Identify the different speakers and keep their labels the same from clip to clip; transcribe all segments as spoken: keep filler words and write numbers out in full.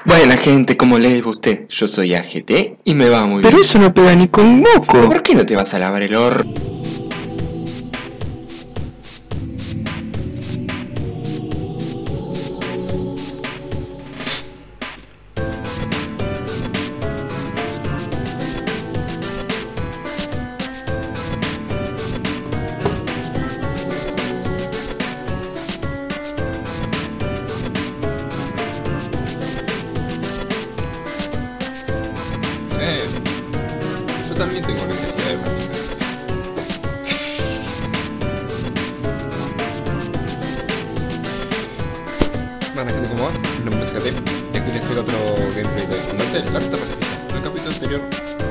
Speaker 1: Buena gente, ¿cómo le va a usted? Yo soy A G T y me va muy
Speaker 2: Pero
Speaker 1: bien.
Speaker 2: eso no pega ni con moco.
Speaker 1: ¿Por qué no te vas a lavar el orto?
Speaker 3: Eh, yo también tengo necesidades básicas. Bueno, gente, ¿cómo va? Mi nombre es K T y aquí les traigo otro gameplay de Undertale, la ruta pacifista. En el capítulo anterior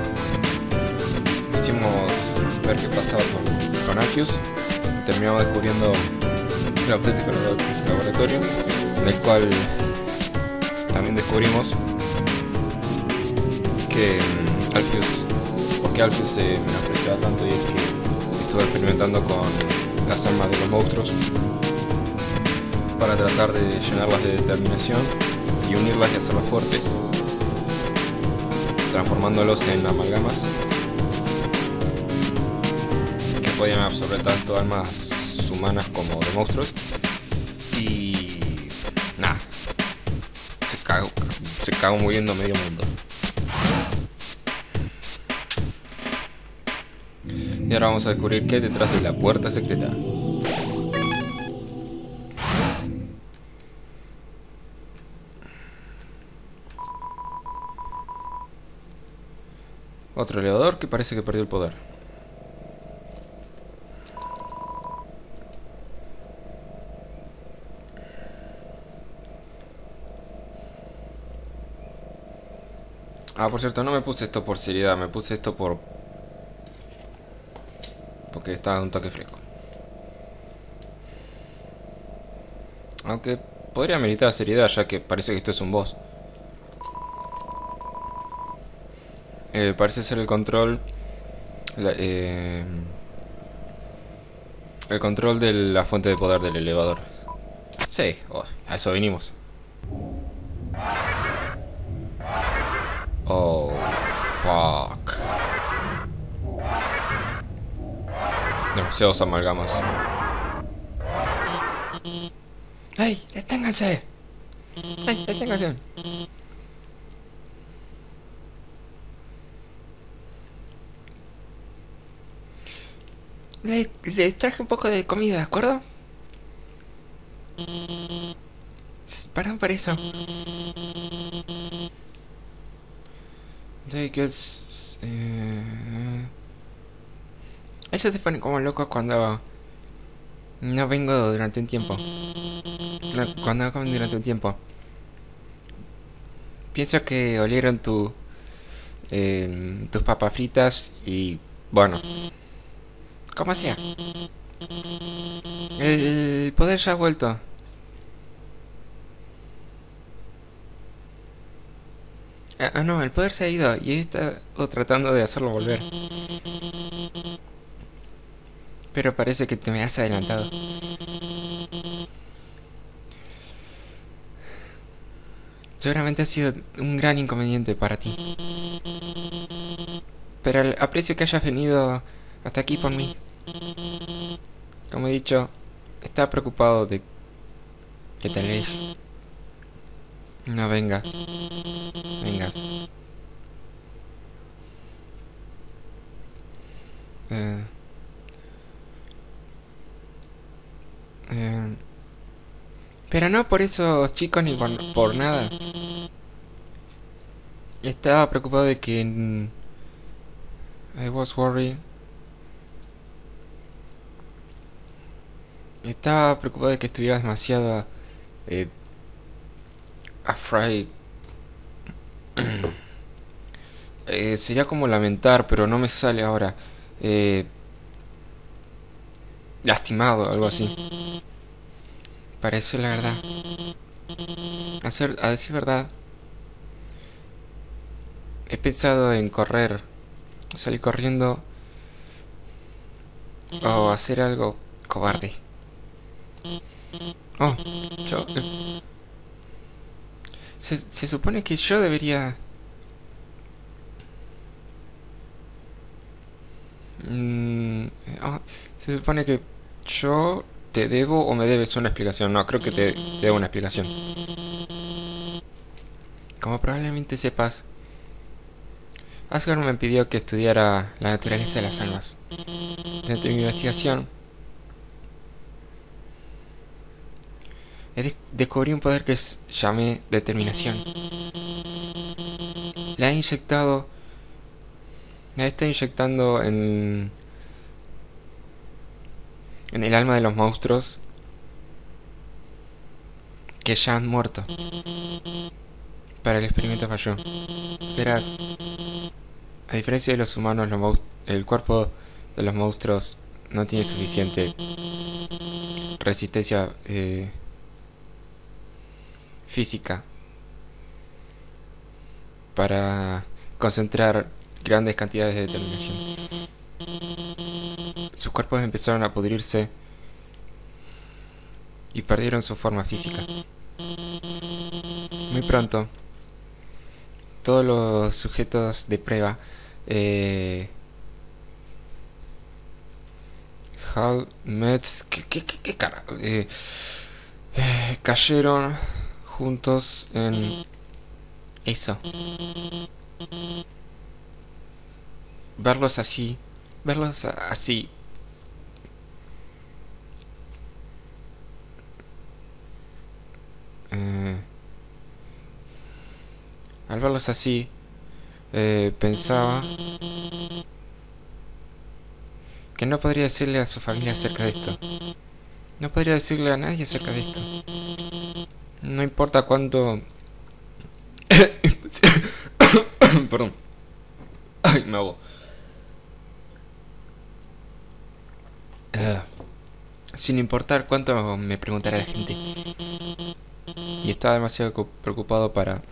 Speaker 3: hicimos ver qué pasaba con, con Arceus y terminamos descubriendo el auténtico labo- laboratorio, en el cual también descubrimos que mm, Alpheus, porque Alpheus se menospreciaba tanto, y es que estuvo experimentando con las almas de los monstruos para tratar de llenarlas de determinación y unirlas y hacerlas fuertes, transformándolos en amalgamas que podían absorber tanto almas humanas como de monstruos. Y nada, se cagó, se cagó muriendo medio mundo. Y ahora vamos a descubrir qué hay detrás de la puerta secreta. Otro elevador que parece que perdió el poder. Ah, por cierto, no me puse esto por seriedad, me puse esto por... porque está un toque fresco. Aunque podría meritar seriedad, ya que parece que esto es un boss. Eh, parece ser el control... la- eh, el control de la fuente de poder del elevador. Sí, oh, a eso vinimos. Oh, fuck. Demasiados amalgamas. ¡Ey! ¡Deténganse! ¡Ey! ¡Deténganse! Le, les traje un poco de comida, ¿de acuerdo? Perdón por eso. De que es... Eh... Ellos se ponen como locos cuando... no vengo durante un tiempo. No, cuando no comen durante un tiempo. Pienso que olieron tu... Eh, tus papas fritas y... bueno... como sea. El poder ya ha vuelto. Ah, ah, no, el poder se ha ido y he estado tratando de hacerlo volver. Pero parece que te me has adelantado. Seguramente ha sido un gran inconveniente para ti. Pero aprecio que hayas venido hasta aquí por mí. Como he dicho, estaba preocupado de que tal vez no venga. Vengas. Eh, eh, pero no por esos chicos ni por, por nada. Estaba preocupado de que... mm, I was worried. Estaba preocupado de que estuvieras demasiado... Eh, afraid. eh, sería como lamentar, pero no me sale ahora. Eh, lastimado, algo así. Parece la verdad. A, ser, a decir verdad, he pensado en correr, salir corriendo o hacer algo cobarde. Oh, yo... eh, Se, se supone que yo debería... Mm, ah, se supone que yo te debo o me debes una explicación. No, creo que te debo una explicación. Como probablemente sepas, Asgard me pidió que estudiara la naturaleza de las almas. Durante mi investigación, de descubrí un poder que llamé determinación. La he inyectado... La he estado inyectando en... en el alma de los monstruos que ya han muerto. Para el experimento falló. Verás, a diferencia de los humanos, los el cuerpo de los monstruos no tiene suficiente resistencia eh, física para concentrar grandes cantidades de determinación. Sus cuerpos empezaron a pudrirse y perdieron su forma física. Muy pronto, todos los sujetos de prueba eh, Hal, Metz, ¿qué, qué, qué, qué cara? Eh, eh, cayeron juntos en eso. Verlos así, verlos así. Eh, al verlos así, eh, pensaba que no podría decirle a su familia acerca de esto. No podría decirle a nadie acerca de esto. No importa cuánto... Perdón. Ay, me hago. Uh, sin importar cuánto me preguntara la gente. Y estaba demasiado preocupado para...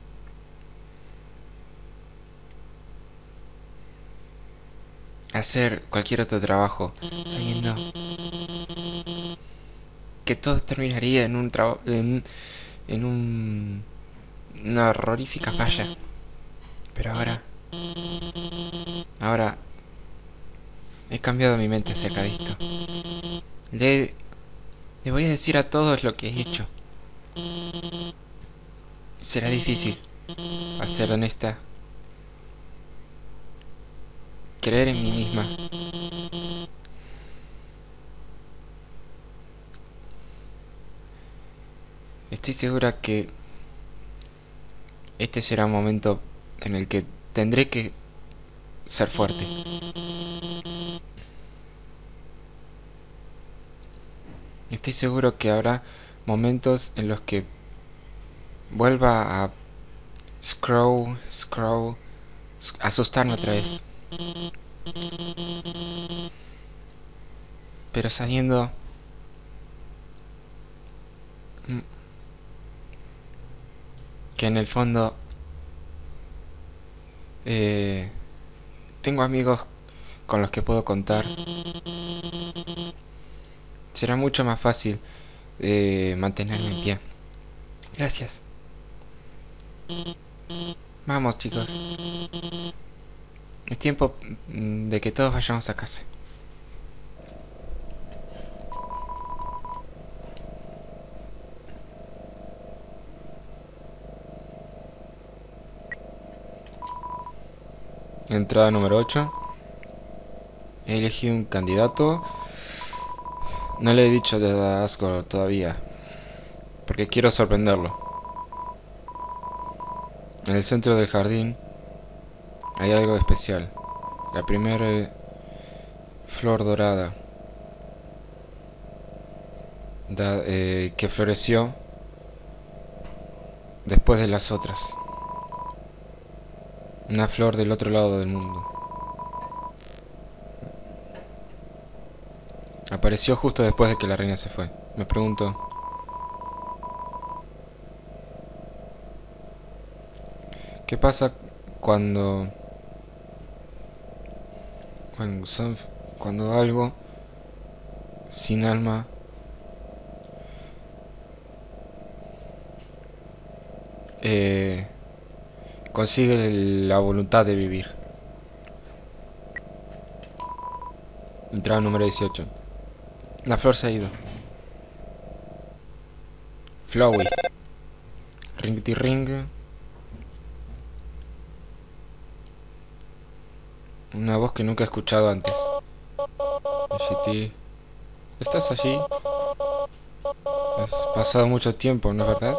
Speaker 3: hacer cualquier otro trabajo, sabiendo que todo terminaría en un trabajo, en, en un, una horrorífica falla. Pero ahora, ahora he cambiado mi mente acerca de esto. Le, le voy a decir a todos lo que he hecho. Será difícil, a ser honesta, creer en mí misma. Estoy segura que este será un momento en el que tendré que ser fuerte. Estoy seguro que habrá momentos en los que vuelva a scroll, scroll, asustarme otra vez. Pero sabiendo que en el fondo eh, tengo amigos con los que puedo contar, será mucho más fácil eh, mantenerme en pie. Gracias. Vamos, chicos. Es tiempo de que todos vayamos a casa. Entrada número ocho. He elegido un candidato. No le he dicho a Asgard todavía, porque quiero sorprenderlo. En el centro del jardín hay algo especial. La primera eh, flor dorada da, eh, que floreció después de las otras. Una flor del otro lado del mundo. Apareció justo después de que la reina se fue. Me pregunto... ¿qué pasa cuando... Cuando, son, cuando algo sin alma eh, consigue la voluntad de vivir. Entrada número dieciocho. La flor se ha ido. Flowey. Ringty ring. Una voz que nunca he escuchado antes. G T, ¿estás allí? Has pasado mucho tiempo, ¿no es verdad?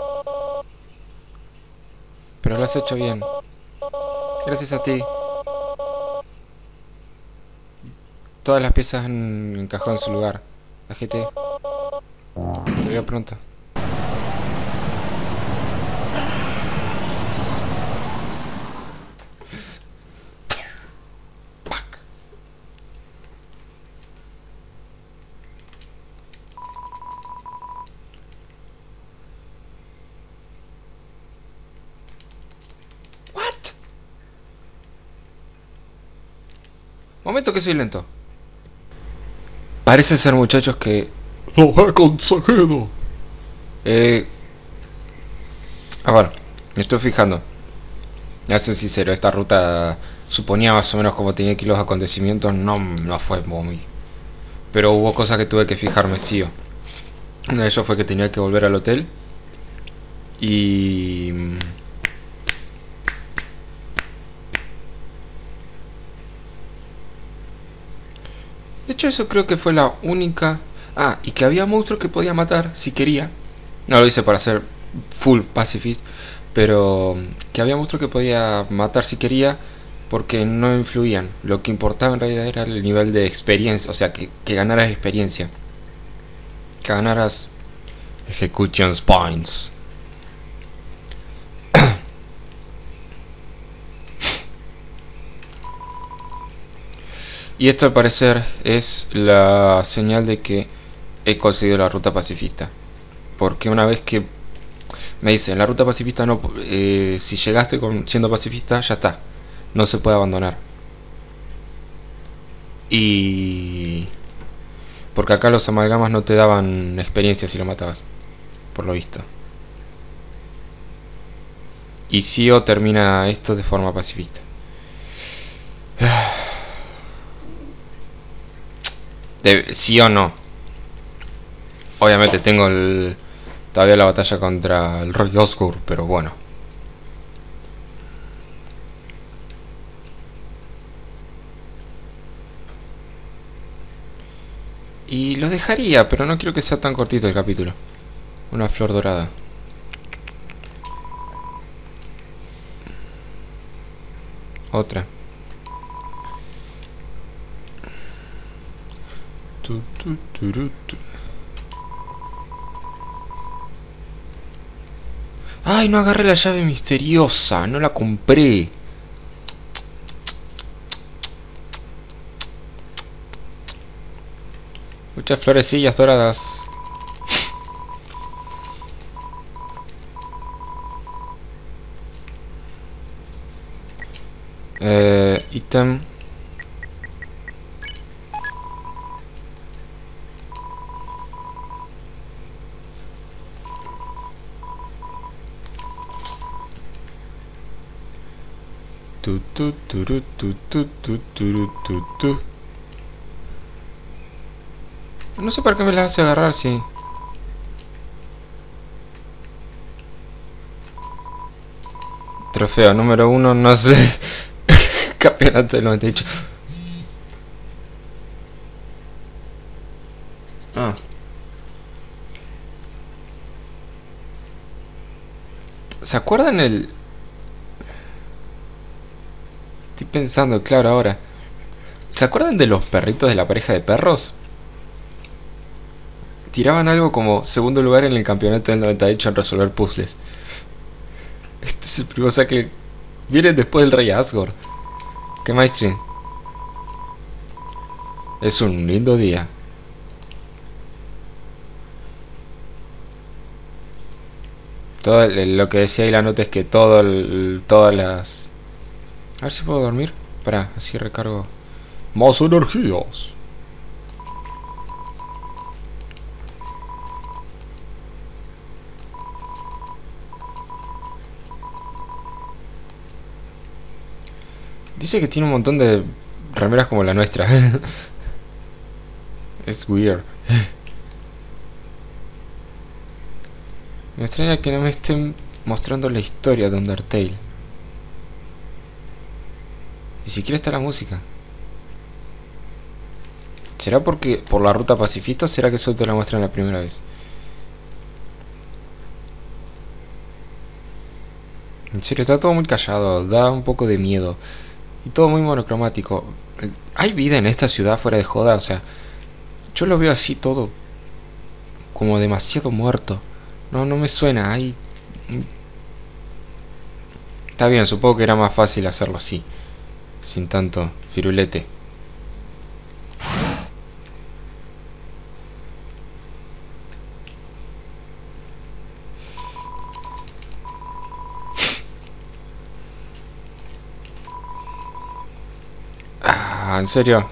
Speaker 3: Pero lo has hecho bien. Gracias a ti. Todas las piezas han encajado en su lugar. A G T. Te veo pronto. Momento que soy lento. Parecen ser muchachos que...
Speaker 2: ¡Los he conseguido!
Speaker 3: Eh... Ah, bueno, me estoy fijando. Ya ser sincero, esta ruta suponía más o menos cómo tenía que ir los acontecimientos. No, no fue muy... Pero hubo cosas que tuve que fijarme, sí. Uno de ellos fue que tenía que volver al hotel. Y... De hecho, eso creo que fue la única... Ah, y que había monstruos que podía matar si quería. No lo hice para ser full pacifist, pero que había monstruos que podía matar si quería, porque no influían. Lo que importaba en realidad era el nivel de experiencia, o sea, que, que ganaras experiencia. Que ganaras Execution Points. Y esto al parecer es la señal de que he conseguido la ruta pacifista. Porque una vez que me dicen la ruta pacifista no, eh, si llegaste con, siendo pacifista, ya está, no se puede abandonar. Y porque acá los amalgamas no te daban experiencia si lo matabas, por lo visto. Y sí o termina esto de forma pacifista. De, sí o no. Obviamente tengo el, todavía la batalla contra el Rey Osgur, pero bueno. Y lo dejaría, pero no quiero que sea tan cortito el capítulo. Una flor dorada. Otra. Tu, tu, turu, tu. Ay, no agarré la llave misteriosa, no la compré. Muchas florecillas doradas. Eh, ítem. Tu, tu, turu, tu, tu, tu, turu, tu, tu. No sé para qué me las hace agarrar, sí. Trofeo número uno, no sé. Campeonato del noventa y ocho. Ah. ¿Se acuerdan el...? Estoy pensando, claro, ahora. ¿Se acuerdan de los perritos de la pareja de perros? Tiraban algo como segundo lugar en el campeonato del noventa y ocho en resolver puzzles. Este es el primo, o sea que viene después del Rey Asgore. ¿Qué maestrín? Es un lindo día. Todo el, lo que decía ahí la nota es que todo el, todas las... A ver si puedo dormir. Pará, así recargo
Speaker 2: más energías.
Speaker 3: Dice que tiene un montón de remeras como la nuestra. Es weird. Me extraña que no me estén mostrando la historia de Undertale. Ni siquiera está la música. ¿Será porque por la ruta pacifista o será que solo te la muestran la primera vez? En serio, está todo muy callado, da un poco de miedo. Y todo muy monocromático. ¿Hay vida en esta ciudad fuera de joda? O sea, yo lo veo así todo como demasiado muerto. No, no me suena, hay... Está bien, supongo que era más fácil hacerlo así, sin tanto firulete. Ah, ¿en serio?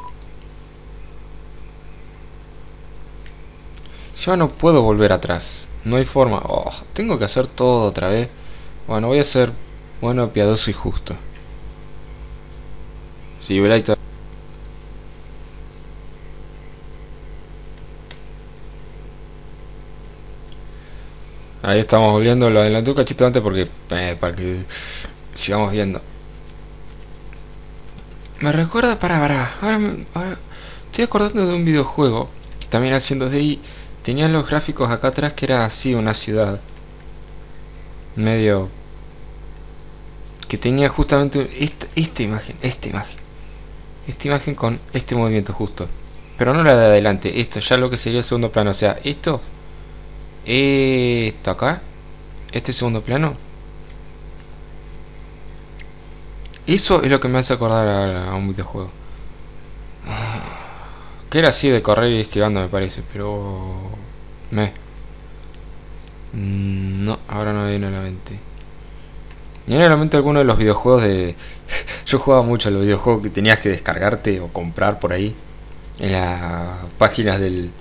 Speaker 3: Ya no puedo volver atrás. No hay forma. Oh, tengo que hacer todo otra vez. Bueno, voy a ser bueno, piadoso y justo. Sí, Velaita. Ahí estamos volviendo. Lo adelanté un cachito antes porque... Eh, para que sigamos viendo. Me recuerda para... para ahora, me, ahora estoy acordando de un videojuego que también haciendo de ahí. Tenían los gráficos acá atrás que era así una ciudad. Medio... Que tenía justamente esta, esta imagen, esta imagen. Esta imagen con este movimiento justo. Pero no la de adelante, esto ya lo que sería el segundo plano. O sea, esto... Esto acá. Este segundo plano. Eso es lo que me hace acordar a, a un videojuego. Que era así de correr y esquivando me parece, pero... Me... No, ahora no me viene a la mente. Me viene a la mente alguno de los videojuegos de... Yo jugaba mucho a los videojuegos que tenías que descargarte o comprar por ahí. En las páginas del...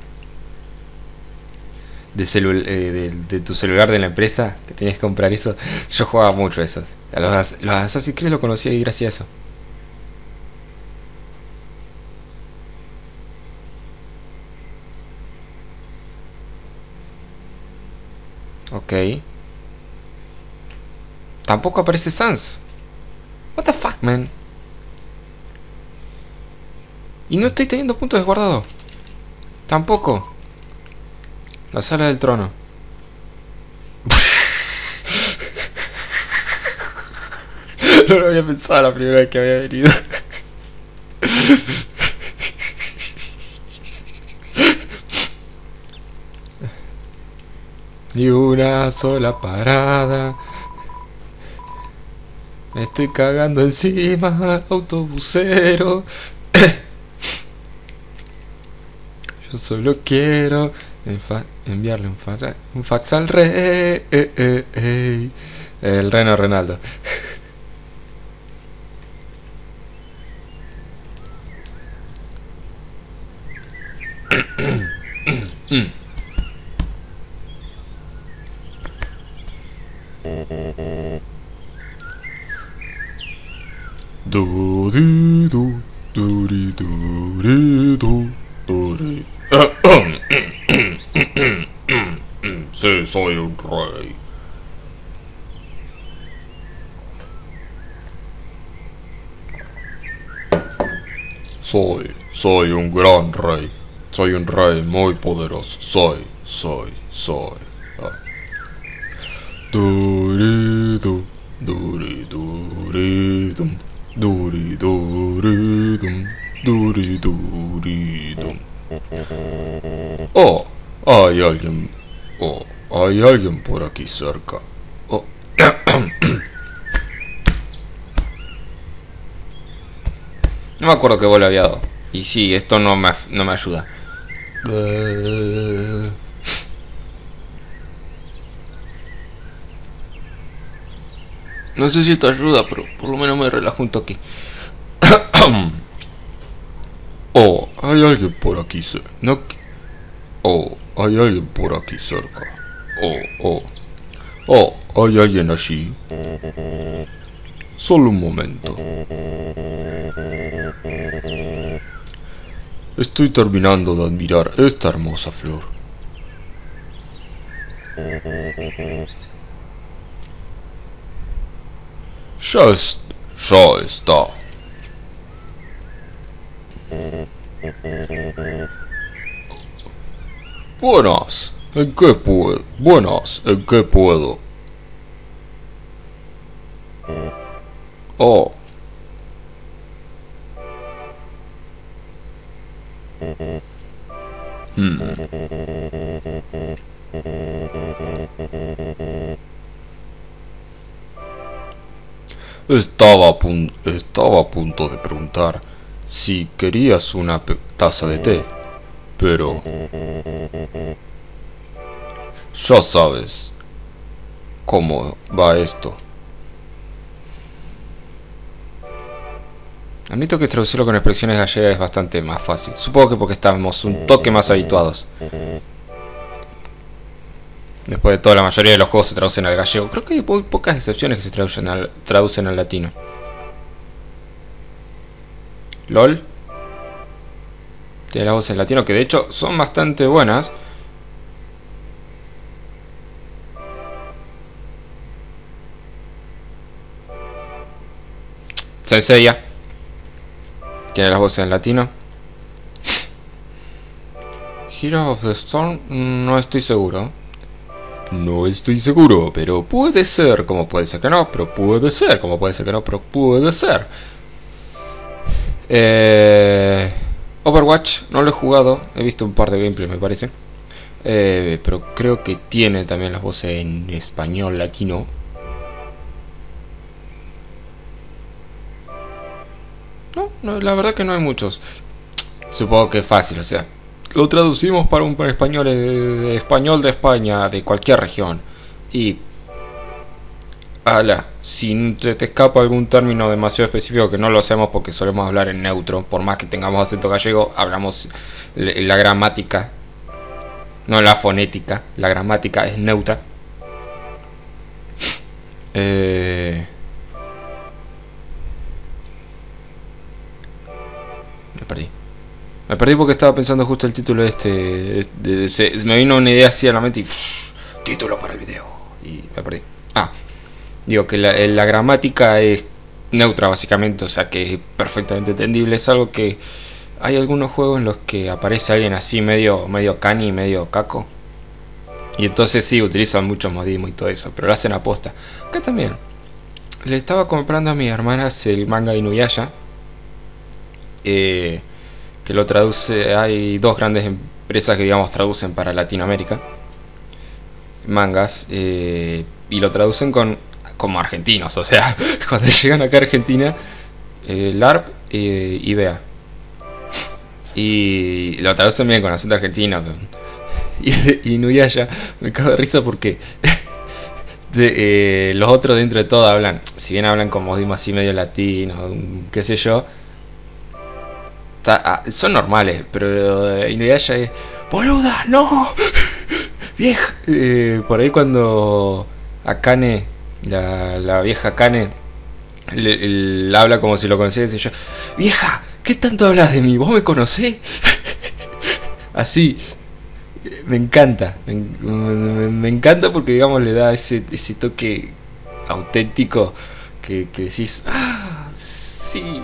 Speaker 3: De, celu eh, de, de tu celular de la empresa, que tenías que comprar eso. Yo jugaba mucho a esos. A los, los Assassin's Creed lo conocía y gracias a eso. Ok. Tampoco aparece Sans. What the fuck, man. Y no estoy teniendo puntos desguardados. Tampoco. La sala del trono. No lo había pensado la primera vez que había venido. Ni una sola parada. Me estoy cagando encima, autobusero. Yo solo quiero enviarle un, fa un fax al rey. Eh, eh, eh. El reno Renaldo.
Speaker 2: Do di do do di do di do do di. Sí, soy un rey. Soy, soy un gran rey. Soy un rey muy poderoso. Soy, soy, soy. Ah. Duridu, duriduridum, duriduridum, duriduridum. Oh, hay alguien. Oh, hay alguien por aquí cerca. Oh.
Speaker 3: No me acuerdo que vos lo había dado. Y sí, esto no me, no me ayuda. No sé si esto ayuda, pero por lo menos me relajo un toque.
Speaker 2: Oh, hay alguien por aquí cerca. No. Oh, hay alguien por aquí cerca. Oh, oh. Oh, hay alguien allí. Solo un momento. Estoy terminando de admirar esta hermosa flor. Ya, es, ya está. Buenas, ¿en qué puedo? Buenas, ¿en qué puedo? Oh. Hmm. Estaba a, pun estaba a punto de preguntar si querías una taza de té, pero ya sabes cómo va esto. Admito que traducirlo con expresiones gallegas es bastante más fácil. Supongo que porque estamos un toque más habituados. Después de todo, la mayoría de los juegos se traducen al gallego. Creo que hay muy pocas excepciones que se traducen al, traducen al latino. LOL. Tiene las voces en latino, que de hecho son bastante buenas. Senseiya. Tiene las voces en latino. Hero of the Storm, no estoy seguro. No estoy seguro, pero puede ser, como puede ser que no, pero puede ser, como puede ser que no, pero puede ser. Eh, Overwatch, no lo he jugado, he visto un par de gameplays me parece. Eh, pero creo que tiene también las voces en español latino. No, no, la verdad que no hay muchos. Supongo que es fácil, o sea, lo traducimos para un español, eh, español de España, de cualquier región. Y ala, si te, te escapa algún término demasiado específico, que no lo hacemos porque solemos hablar en neutro, por más que tengamos acento gallego, hablamos la gramática, no la fonética, la gramática es neutra. Eh... Me perdí. Me perdí porque estaba pensando justo el título este. De, de, de, me vino una idea así a la mente y pff, título para el video. Y me perdí. Ah, digo que la, la gramática es neutra básicamente, o sea que es perfectamente entendible. Es algo que hay algunos juegos en los que aparece alguien así medio medio cani, medio caco. Y entonces sí, utilizan muchos modismos y todo eso, pero lo hacen a posta. Acá también. Le estaba comprando a mis hermanas el manga Inuyasha. Eh... que lo traduce, hay dos grandes empresas que digamos traducen para Latinoamérica mangas, eh, y lo traducen con como argentinos, o sea, cuando llegan acá a Argentina, eh, LARP eh, y B E A, y lo traducen bien con acento argentino. Y de Inuyasha me cago de risa porque de, eh, los otros dentro de todo hablan, si bien hablan con modismo así medio latino, qué sé yo, Ah, son normales, pero Inuyasha es boluda, no, vieja. Eh, por ahí cuando Akane, la, la vieja Akane, le, le habla como si lo conociera, y yo, vieja, ¿qué tanto hablas de mí? ¿Vos me conocés? Así, me encanta, me, me, me encanta porque digamos le da ese, ese toque auténtico que, que decís, ah, sí.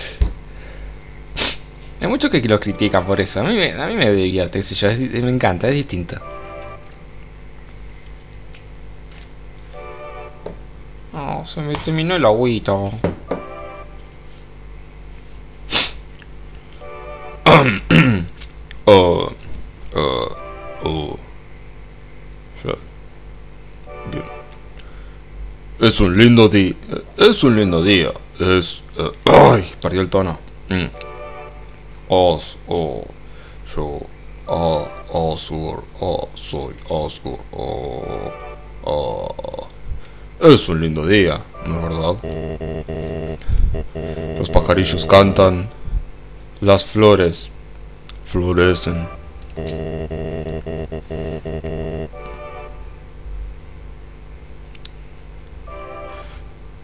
Speaker 2: Hay muchos que lo critican por eso. A mí me, a mí me divierte, qué sé yo, es, me encanta, es distinto. Oh, se me terminó el agüita. Oh, oh, oh. Bien. Es un lindo día. Es un lindo día. Es. Uh, ¡Ay! Perdió el tono. Mm. Os, oh, yo, ah, Asur, ah, soy Asur, oh, ah. Es un lindo día, ¿no es verdad? Los pajarillos cantan, las flores florecen.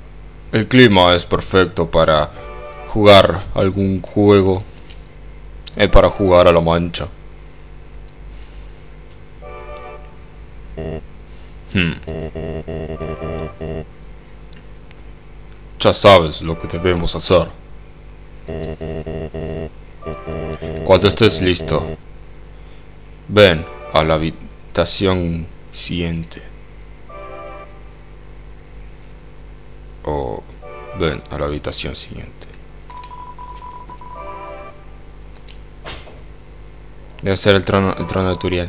Speaker 2: El clima es perfecto para jugar algún juego
Speaker 3: Es para jugar a la mancha. Hmm. Ya sabes lo que debemos hacer. Cuando estés listo, ven a la habitación siguiente. O ven a la habitación siguiente. Debe ser el trono, el trono de Turiel.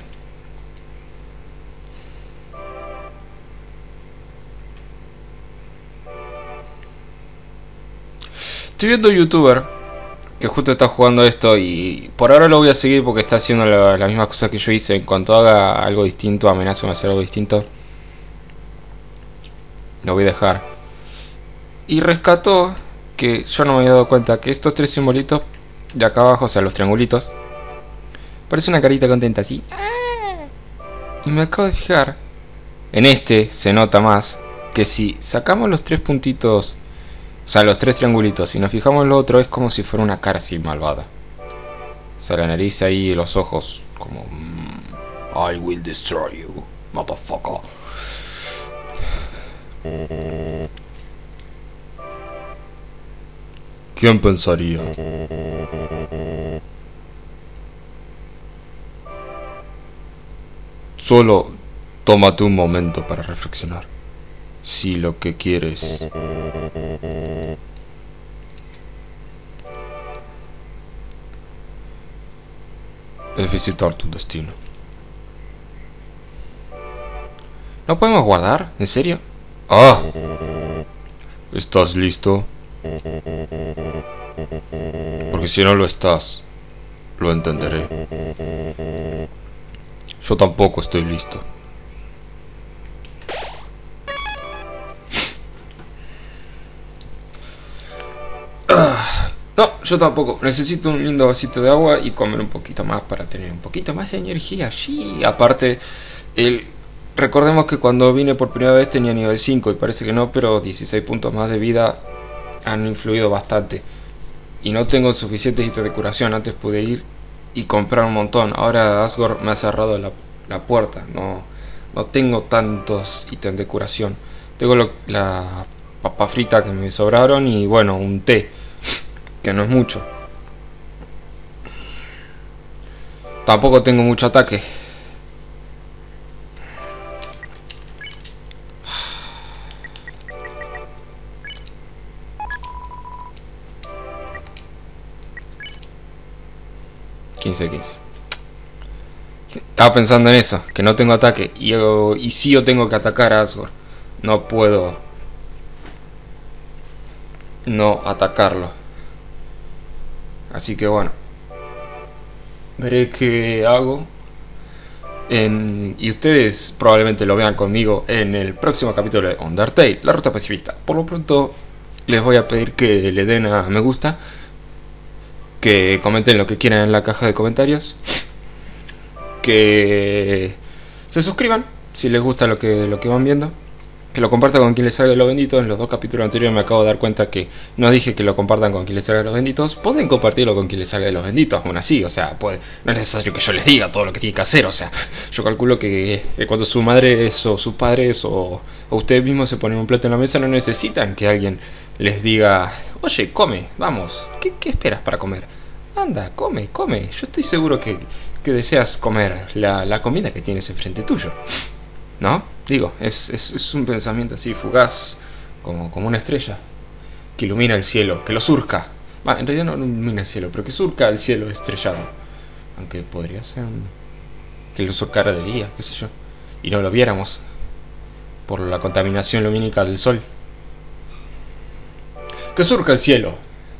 Speaker 3: Estoy viendo un youtuber que justo está jugando esto y por ahora lo voy a seguir porque está haciendo la, la misma cosa que yo hice. En cuanto haga algo distinto, amenaza a hacer algo distinto, lo voy a dejar. Y rescató que yo no me había dado cuenta que estos tres simbolitos de acá abajo, o sea los triangulitos, parece una carita contenta así. Y me acabo de fijar, en este se nota más, que si sacamos los tres puntitos, o sea los tres triangulitos, y nos fijamos en lo otro, es como si fuera una cara así malvada. O sea, la nariz ahí y los ojos como mm, I will destroy you, motherfucker. ¿Quién pensaría? Solo tómate un momento para reflexionar. Si lo que quieres es visitar tu destino. ¿No podemos guardar? ¿En serio? ¡Ah! ¿Estás listo? Porque si no lo estás, lo entenderé. Yo tampoco estoy listo. No, yo tampoco. Necesito un lindo vasito de agua y comer un poquito más para tener un poquito más de energía. Sí, aparte, el... recordemos que cuando vine por primera vez tenía nivel cinco y parece que no, pero dieciséis puntos más de vida han influido bastante. Y no tengo suficientes ítems de curación. Antes pude ir y comprar un montón. Ahora Asgore me ha cerrado la, la puerta. No, no tengo tantos ítems de curación. Tengo lo, la papa frita que me sobraron y bueno, un té, que no es mucho. Tampoco tengo mucho ataque. quince quince. Estaba pensando en eso, que no tengo ataque. Y, yo, y si yo tengo que atacar a Asgore, no puedo no atacarlo. Así que bueno, veré qué hago. En, y ustedes probablemente lo vean conmigo en el próximo capítulo de Undertale, la ruta pacifista. Por lo pronto les voy a pedir que le den a me gusta, que comenten lo que quieran en la caja de comentarios, que se suscriban si les gusta lo que, lo que van viendo, que lo compartan con quien les salga los benditos. En los dos capítulos anteriores me acabo de dar cuenta que no dije que lo compartan con quien les salga los benditos. Pueden compartirlo con quien les salga los benditos, aún así, o sea, puede, no es necesario que yo les diga todo lo que tienen que hacer. O sea, yo calculo que, que cuando su madre es, o sus padres o, o ustedes mismos se ponen un plato en la mesa, no necesitan que alguien les diga: oye, come, vamos, ¿qué, qué esperas para comer? Anda, come, come. Yo estoy seguro que, que deseas comer la, la comida que tienes enfrente tuyo, ¿no? Digo, es, es, es un pensamiento así fugaz, como, como una estrella que ilumina el cielo, que lo surca. Va, en realidad no ilumina el cielo, pero que surca el cielo estrellado. Aunque podría ser un, que lo surcara de día, qué sé yo, y no lo viéramos por la contaminación lumínica del sol. Que surca el cielo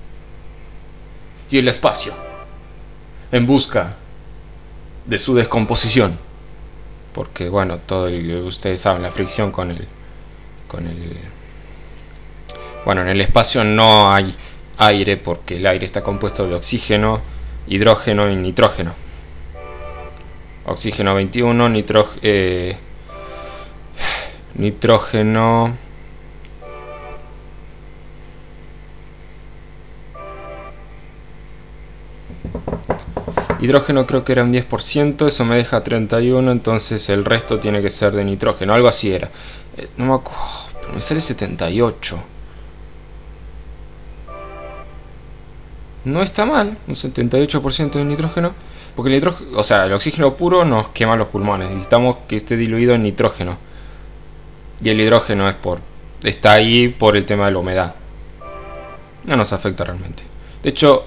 Speaker 3: y el espacio en busca de su descomposición. Porque bueno, todo el, ustedes saben la fricción con el con el bueno, en el espacio no hay aire porque el aire está compuesto de oxígeno, hidrógeno y nitrógeno. Oxígeno veintiuno, nitrógeno eh, nitrógeno
Speaker 2: Hidrógeno creo que era un diez por ciento, eso me deja treinta y uno, entonces el resto tiene que ser de nitrógeno, algo así era. Eh, no me acuerdo, pero me sale setenta y ocho. No está mal, un setenta y ocho por ciento de nitrógeno, porque el nitrógeno, o sea, el oxígeno puro nos quema los pulmones, necesitamos que esté diluido en nitrógeno. Y el hidrógeno es por, está ahí por el tema de la humedad. No nos afecta realmente. De hecho,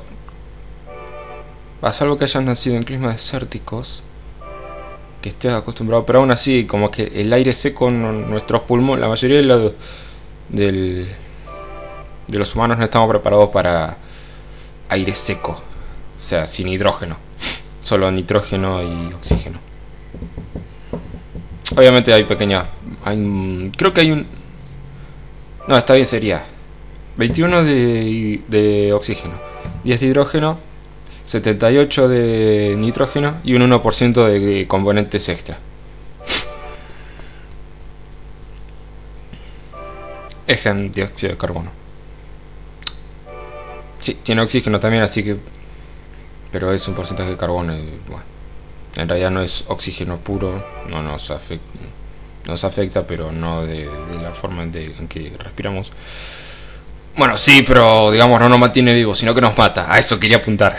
Speaker 2: a salvo que hayas nacido en climas desérticos, que estés acostumbrado, pero aún así, como que el aire seco en nuestros pulmones, la mayoría de los, del, de los humanos no estamos preparados para aire seco, o sea, sin hidrógeno, solo nitrógeno y oxígeno. Obviamente hay pequeñas, hay, creo que hay un, no, está bien, sería veintiuno de, de oxígeno, diez de hidrógeno, setenta y ocho de nitrógeno y un uno por ciento de componentes extra. Es en dióxido de carbono. Sí, tiene oxígeno también, así que, pero es un porcentaje de carbono y, bueno, en realidad no es oxígeno puro, no nos afecta, nos afecta, pero no de, de la forma en, de, en que respiramos. Bueno, sí, pero digamos no nos mantiene vivos, sino que nos mata. A eso quería apuntar.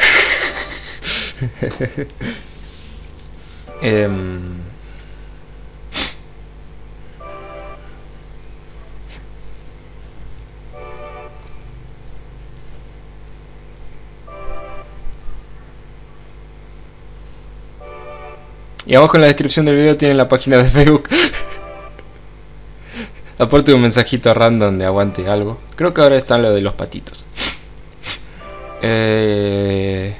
Speaker 2: eh, y abajo en la descripción del video tienen la página de Facebook. Aparte de un mensajito random de aguante algo. Creo que ahora está lo de los patitos. Eh...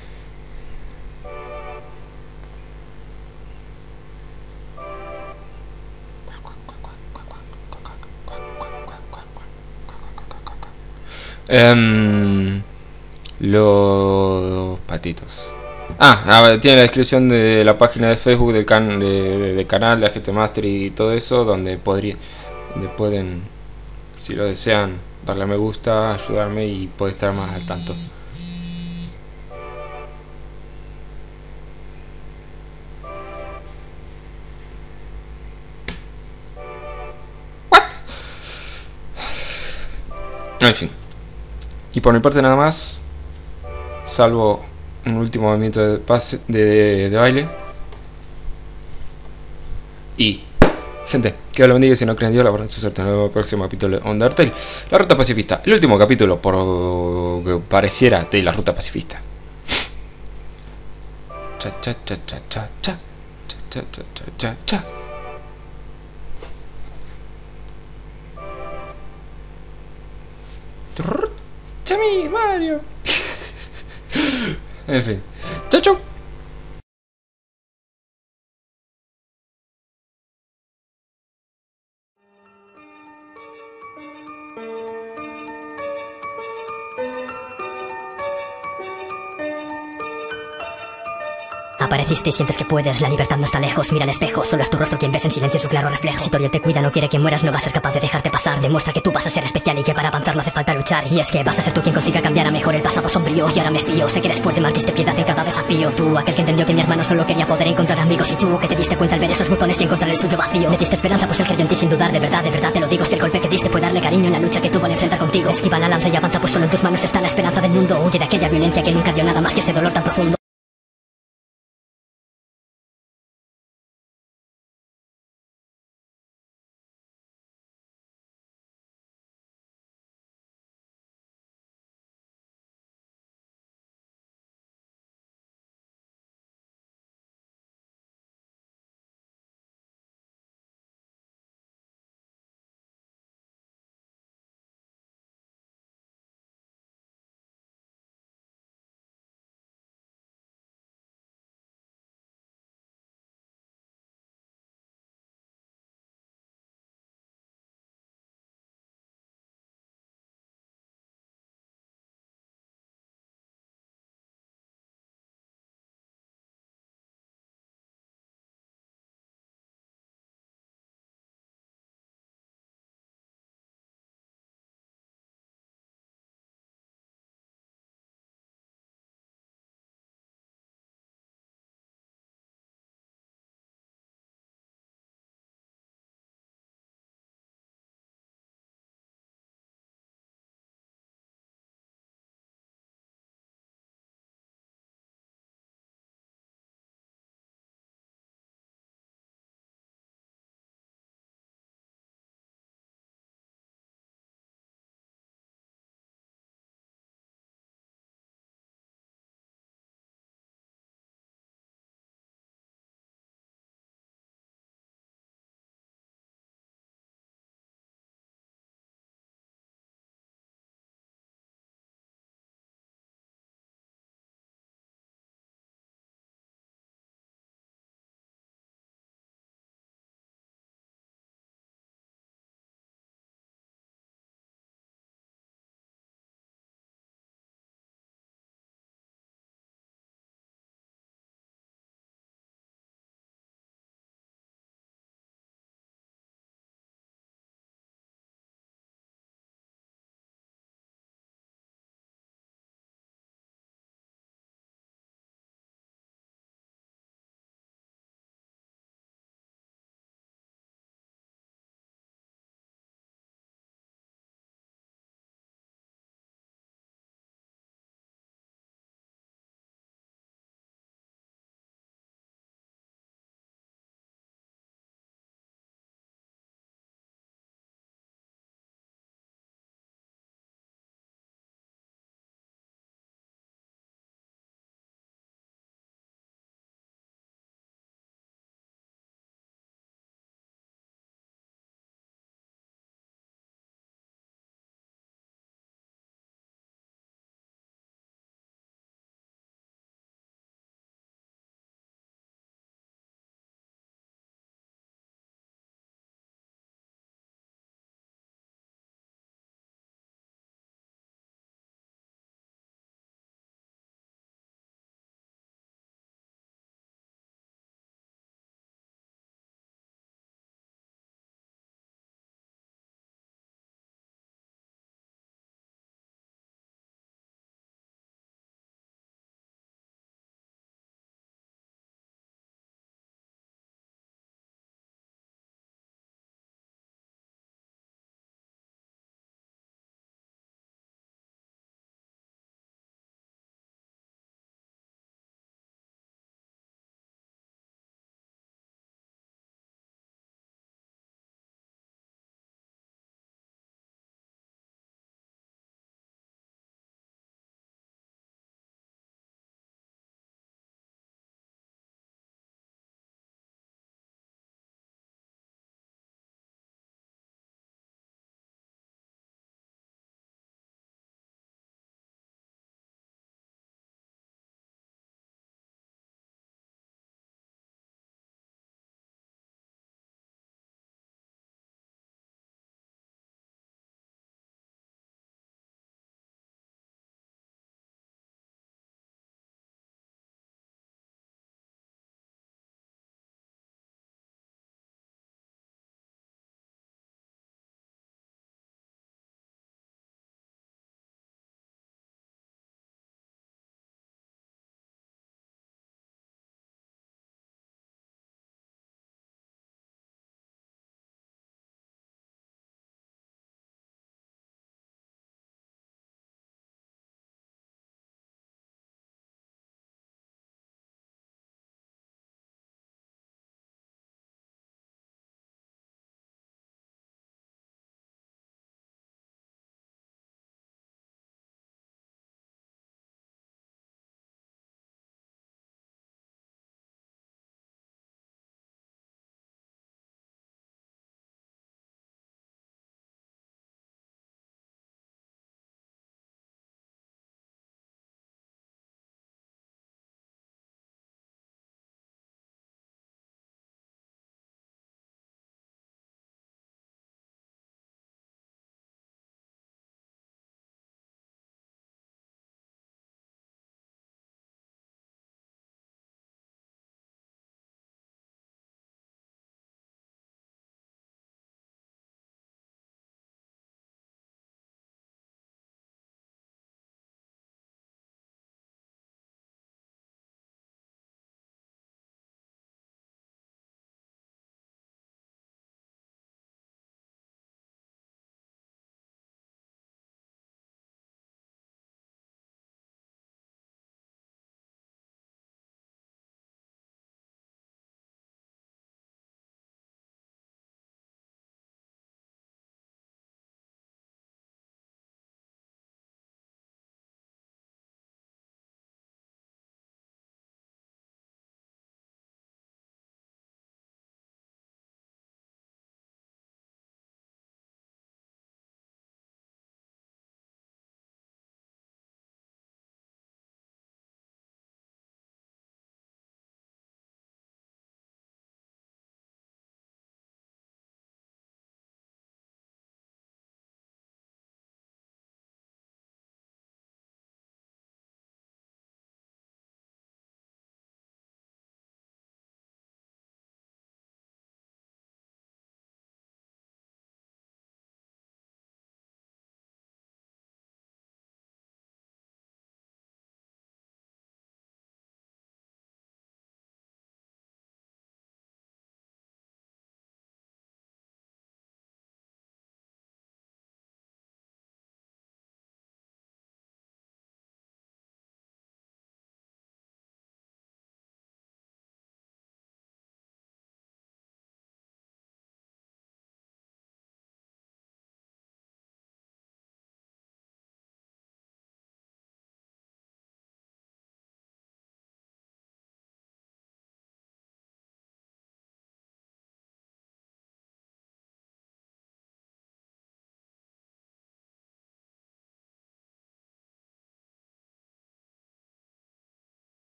Speaker 2: Um, los patitos. Ah, a ver, tiene la descripción de la página de Facebook del can de, de, de canal de A G T Master y todo eso, donde podría, donde pueden, si lo desean, darle a me gusta, ayudarme y poder estar más al tanto. What? En fin. Y por mi parte nada más, salvo un último movimiento de pase de, de, de baile. Y, gente, que Dios lo bendiga y si no creen en Dios, la verdad, suerte en el próximo capítulo de Undertale, la ruta pacifista. El último capítulo, por que pareciera, de la ruta pacifista. Cha cha cha cha cha cha cha cha cha cha cha. Chami, Mario. En fin. Chau, chau.
Speaker 4: Apareciste y sientes que puedes, la libertad no está lejos. Mira al espejo, solo es tu rostro quien ves en silencio su claro reflejo. Si Toriel te cuida, no quiere que mueras, no va a ser capaz de dejarte pasar. Demuestra que tú vas a ser especial y que para avanzar no hace falta luchar. Y es que vas a ser tú quien consiga cambiar a mejor el pasado sombrío. Y ahora me fío, sé que eres fuerte, maldiste piedad en cada desafío. Tú, aquel que entendió que mi hermano solo quería poder encontrar amigos. Y tú, que te diste cuenta al ver esos buzones y encontrar el suyo vacío. Me diste esperanza, pues él creyó en ti sin dudar. De verdad, de verdad te lo digo, si el golpe que diste fue darle cariño en la lucha que tuvo al enfrentar contigo. Esquiva la lanza y avanza, pues solo en tus manos está la esperanza del mundo. Huye de aquella violencia que nunca dio nada más que este dolor tan profundo.